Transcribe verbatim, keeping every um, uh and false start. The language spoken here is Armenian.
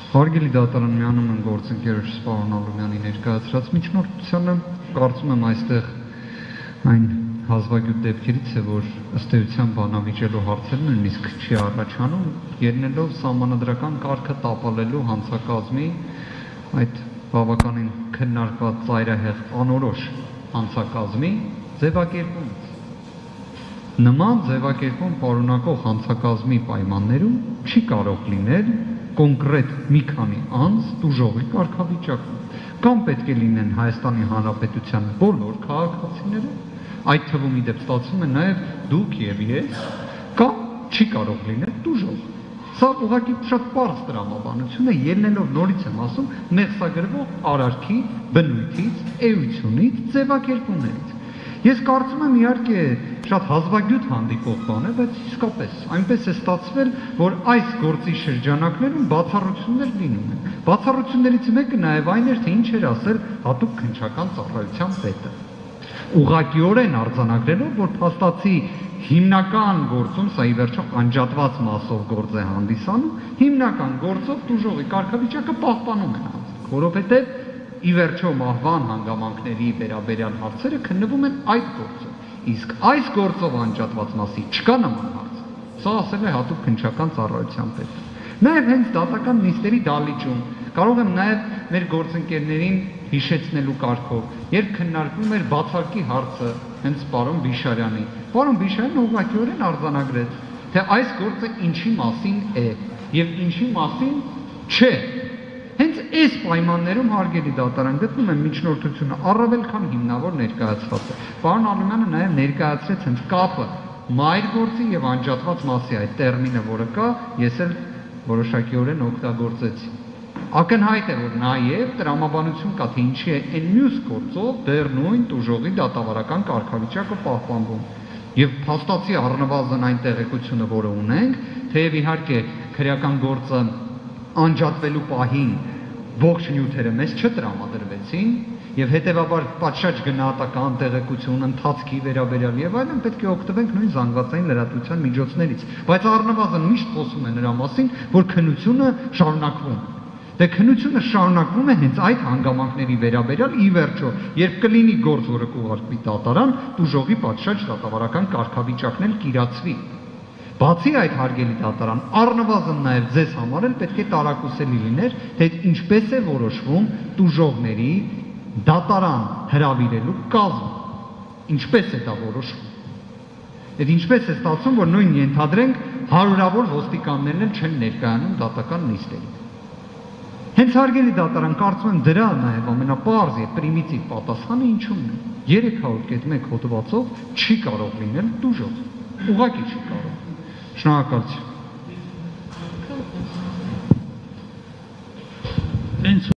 Հարգելի դատարան միանում են գործընկեր Սպահան Ալումյանի ներկայացրած միջնորդությանը, կարծում եմ այստեղ այն հազվագյուտ դեպքերից է, որ ըստ էության բանավիճելու հարցեր նույնիսկ չի առաջանում, ելնելով սահմանադրական կարգը տապալելու հանցակազմի այդ բավականին քննարկված ծայրահեղ անորոշ հանցակազմի ձևակերպումից։ Նման ձևակերպում պարունակող հանցակազմի պայմաններում չի կարող լինել կոնկրետ մի քանի անձ տուժողի կարգավիճակում, կամ պետք է լինեն Հայաստանի Հանրապետության բոլոր քաղաքացիները, այդ թվում ի դեպ ստացվում է նաև դուք եւ ես, կամ չի կարող լինել տուժող։ Սա ուղղակի շատ պարզ տրամաբանություն է, ելնելով նորից եմ ասում, մեղսագրվող արարքի բնույթից, էությունից, ձևակերպումներից։ Ես կարծում եմ իհարկե շատ հազվագյուտ հանդիպող բան է, բայց իսկապես այնպես է ստացվել, որ այս գործի շրջանակներում բացառություններ լինում են։ Բացառություններից մեկը նաև այն էր, թե ինչ էր ասել հատուկ քննչական ծառայության պետը։ Ուղղակիորեն արձանագրելով, որ փաստացի հիմնական գործում, սա ի վերջո անջատված մասով գործ է հանդիսանում, հիմնական գործով տուժողի կարգավիճակը պահպանում են անձինք, որովհետև ի վերջո մահվան հանգամանքների վերաբերյալ հարցերը քննվում են այդ գործով, իսկ այս գործով անջատված մասի չկա նման հարց։ Սա ասել է հատուկ քննչական ծառայության պետը։ Նաև հենց դատական նիստերի դալիճում կարող եմ նաև մեր գործընկերներին հիշեցնելու կարգով, երբ քննարկվում էր բացարկի հարցը հենց պարոն Բիշարյանի, պարոն Բիշարյանը ուղղակիորեն արձանագրեց, թե այս գործը ինչի մասին է եւ ինչի մասին չէ։ Հենց այս պայմաններում հարգելի դատարան գտնում եմ միջնորդությունը առավել քան հիմնավոր ներկայացված է։ Պարոն Ալումյանը նաև ներկայացրեց հենց կապը մայր գործի եւ անջատված մասի այդ տերմինը, որը կա, ես էլ որոշակիորեն օգտագործեցի։ Ակնհայտ է, որ նաև տրամաբանություն կա, թե ինչի է այն մյուս գործով դեռ նույն տուժողի դատավարական կարգավիճակը պահպանվում։ Եվ փաստացի առնվազն այն տեղեկությունը, որը ունենք, թեև իհարկե քրեական գործը անջատվելու պահին ողջ նյութերը մեզ չտրամադրվեցին եւ հետեւաբար պատշաճ գնահատական տեղեկություն, ընթացքի վերաբերյալ եւ այլն պետք է օգտվենք նույն զանգվածային լրատվության միջոցներից, բայց առնվազն միշտ խոսում է նրա մասին, որ քննությունը շարունակվում է։ Դե քննությունը շարունակվում է հենց այդ հանգամանքների վերաբերյալ ի վերջո, երբ կլինի գործ, որը կուղարկվի դատարան, տուժողի պատշաճ դատավարական կարգավիճակն էլ կիրացվի։ Բացի այդ հարգելի դատարան, առնվազն նաև ձեզ համար էլ պետք է տարակուսելի լիներ, թե ինչպես է որոշվում տուժողների դատարան հրավիրելու կազմը, ինչպես է դա որոշվում։ Այդ ինչպես է ստացվում, որ նույն ենթադրենք հարյուրավոր ոստիկաններն էլ չեն ներկայանում դատական նիստերին։ Հենց հարգելի դատարան, կարծում եմ դրա նաև ամենապարզ եւ պրիմիտիվ պատասխանը ինչու՞մն է։ երեք հարյուր կետ մեկ հոդվածով չի կարող լինել տուժող։ Ուղղակի չի կարող։ Շնորհակալություն։